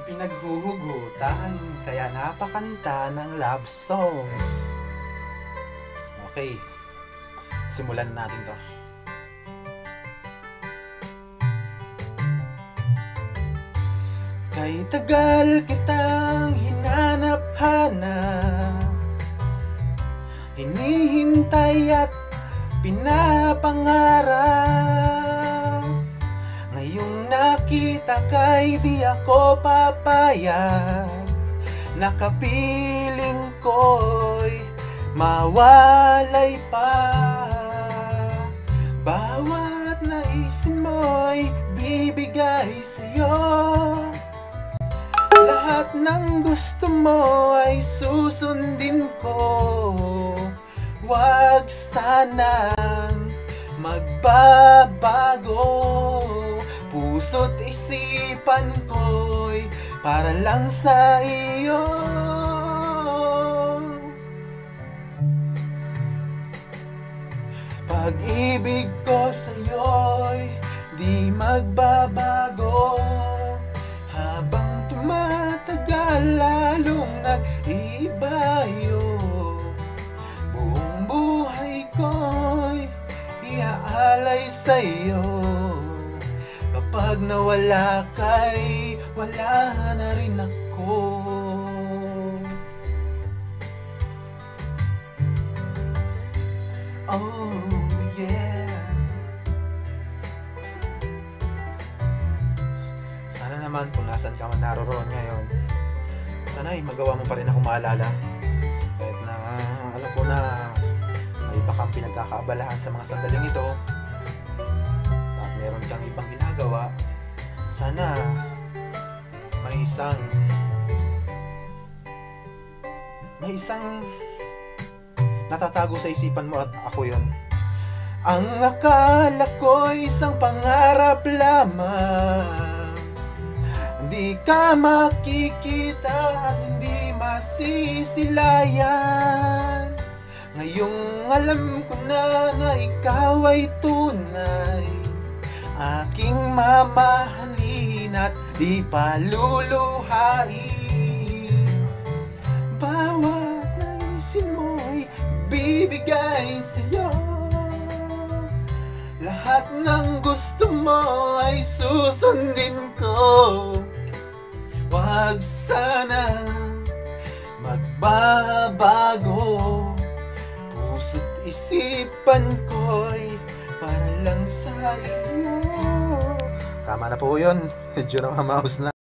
pinaghuhugutan, kaya napakanta ng love songs. Okay, simulan na natin to. Kay tagal kitang hinanap-hanap, hinihintay at pinapangarap. Ngayong nakita kay di ako papayag, nakapiling ko'y mawalay pa. Bawat naisin mo'y bibigay sa'yo, lahat ng gusto mo ay susundin ko. Wag sanang magbabago, puso't isipan ko'y para lang sa iyo. Pag-ibig ko sa'yo'y di magbabago, habang tumatagal lalong nag-iibayo. Buong buhay ko'y iaalay sa'yo. Kapag nawala ka'y wala na rin ako. Oh yeah. Sana naman kung nasan ka man naroroon ngayon, sana ay magawa mo pa rin ako maalala. Kahit na alam ko na may iba kang pinagkakaabalahan sa mga sandaling ito at meron kang ibang ginagawa, sana may isang natatago sa isipan mo at ako yon. Ang akala ko isang pangarap lamang, hindi ka makikita at hindi masisilayan. Ngayong alam ko na ikaw ay tunay, aking mamahalin at di paluluhain. Bawat naisin mo'y bibigay sa'yo, lahat ng gusto mo ay susundin ko. Wag sana magbabago, puso't isipan ko'y para lang sa iyo. Tama na po yun, medyo namamaos na.